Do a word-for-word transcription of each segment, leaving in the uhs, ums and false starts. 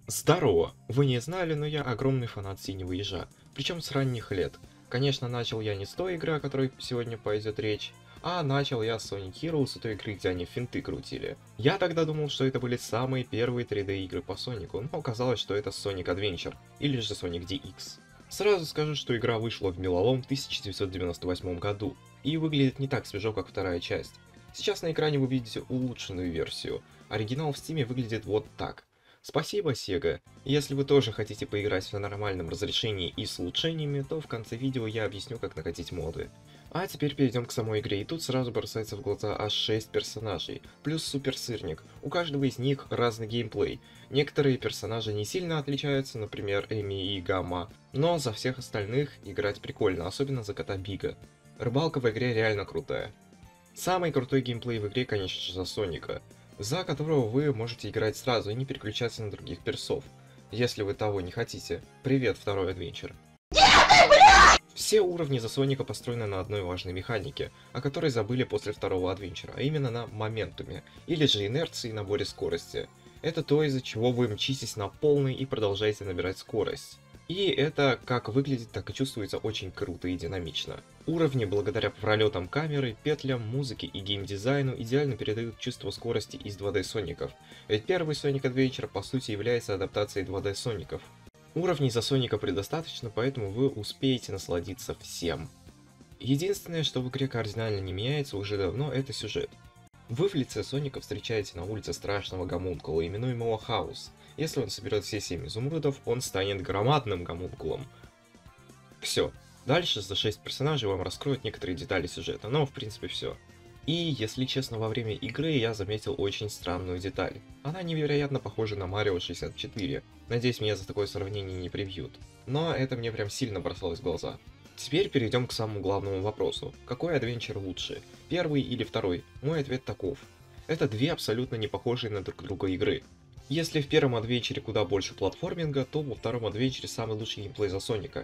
Здорово! Вы не знали, но я огромный фанат Синего Ежа, причем с ранних лет. Конечно, начал я не с той игры, о которой сегодня пойдет речь, а начал я с Sonic Heroes и той игры, где они финты крутили. Я тогда думал, что это были самые первые три дэ игры по Сонику, но оказалось, что это Sonic Adventure, или же Sonic ди икс. Сразу скажу, что игра вышла в меловом тысяча девятьсот девяносто восьмом году, и выглядит не так свежо, как вторая часть. Сейчас на экране вы видите улучшенную версию, оригинал в Steam выглядит вот так. Спасибо, Sega. Если вы тоже хотите поиграть на нормальном разрешении и с улучшениями, то в конце видео я объясню, как накатить моды. А теперь перейдем к самой игре, и тут сразу бросается в глаза аж шесть персонажей, плюс суперсырник. У каждого из них разный геймплей. Некоторые персонажи не сильно отличаются, например, Эми и Гамма, но за всех остальных играть прикольно, особенно за кота Бига. Рыбалка в игре реально крутая. Самый крутой геймплей в игре, конечно же, за Соника, за которого вы можете играть сразу и не переключаться на других персов, если вы того не хотите. Привет, второй Adventure. Все уровни за Соника построены на одной важной механике, о которой забыли после второго Adventure, а именно на моментуме, или же инерции и наборе скорости. Это то, из-за чего вы мчитесь на полной и продолжаете набирать скорость. И это как выглядит, так и чувствуется очень круто и динамично. Уровни, благодаря пролетам камеры, петлям, музыке и геймдизайну, идеально передают чувство скорости из два дэ Соников, ведь первый Sonic Adventure по сути является адаптацией два дэ Соников. Уровней за Соника предостаточно, поэтому вы успеете насладиться всем. Единственное, что в игре кардинально не меняется уже давно, это сюжет. Вы в лице Соника встречаете на улице страшного гомункула, именуемого Хаос. Если он соберет все семь изумрудов, он станет громадным гомункулом. Все. Дальше за шесть персонажей вам раскроют некоторые детали сюжета, но в принципе все. И, если честно, во время игры я заметил очень странную деталь. Она невероятно похожа на Марио шестьдесят четыре. Надеюсь, меня за такое сравнение не прибьют. Но это мне прям сильно бросалось в глаза. Теперь перейдем к самому главному вопросу. Какой адвенчер лучше? Первый или второй? Мой ответ таков. Это две абсолютно не похожие на друг друга игры. Если в первом адвенчере куда больше платформинга, то во втором адвенчере самый лучший геймплей за Соника.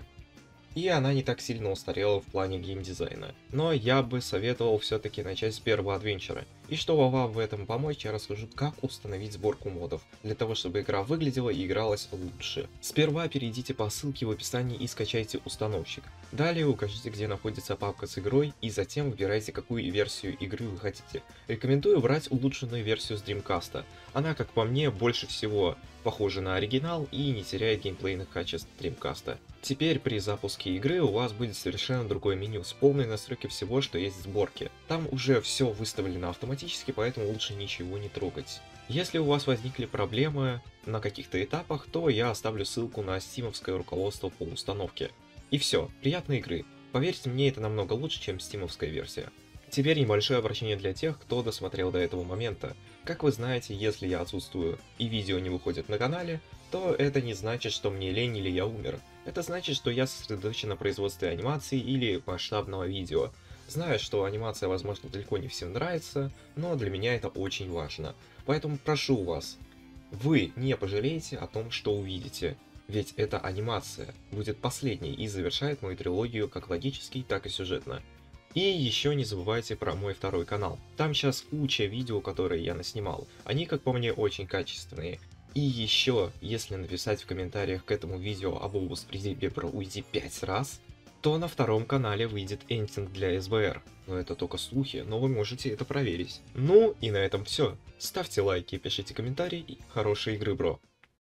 И она не так сильно устарела в плане геймдизайна. Но я бы советовал все-таки начать с первого адвенчера. И чтобы вам в этом помочь, я расскажу, как установить сборку модов, для того чтобы игра выглядела и игралась лучше. Сперва перейдите по ссылке в описании и скачайте установщик. Далее укажите, где находится папка с игрой, и затем выбирайте, какую версию игры вы хотите. Рекомендую брать улучшенную версию с Dreamcast. Она, как по мне, больше всего похожа на оригинал и не теряет геймплейных качеств Dreamcast. Теперь при запуске игры у вас будет совершенно другое меню с полной настройкой всего, что есть в сборке. Там уже все выставлено автоматически, поэтому лучше ничего не трогать. Если у вас возникли проблемы на каких-то этапах, то я оставлю ссылку на стимовское руководство по установке. И все, приятной игры. Поверьте мне, это намного лучше, чем стимовская версия. Теперь небольшое обращение для тех, кто досмотрел до этого момента. Как вы знаете, если я отсутствую и видео не выходит на канале, то это не значит, что мне лень или я умер. Это значит, что я сосредоточен на производстве анимации или масштабного видео. Знаю, что анимация, возможно, далеко не всем нравится, но для меня это очень важно. Поэтому прошу вас, вы не пожалеете о том, что увидите. Ведь эта анимация будет последней и завершает мою трилогию как логически, так и сюжетно. И еще не забывайте про мой второй канал. Там сейчас куча видео, которые я наснимал. Они, как по мне, очень качественные. И еще, если написать в комментариях к этому видео об обуспризипе про уйди пять раз, то на втором канале выйдет эндинг для эс бэ эр. Но это только слухи, но вы можете это проверить. Ну и на этом все. Ставьте лайки, пишите комментарии и хорошей игры, бро.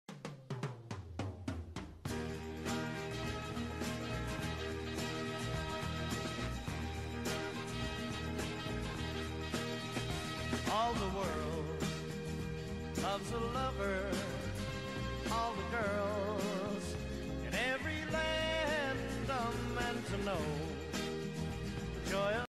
All the world loves a lover, all the girls in every land are meant to know the joy of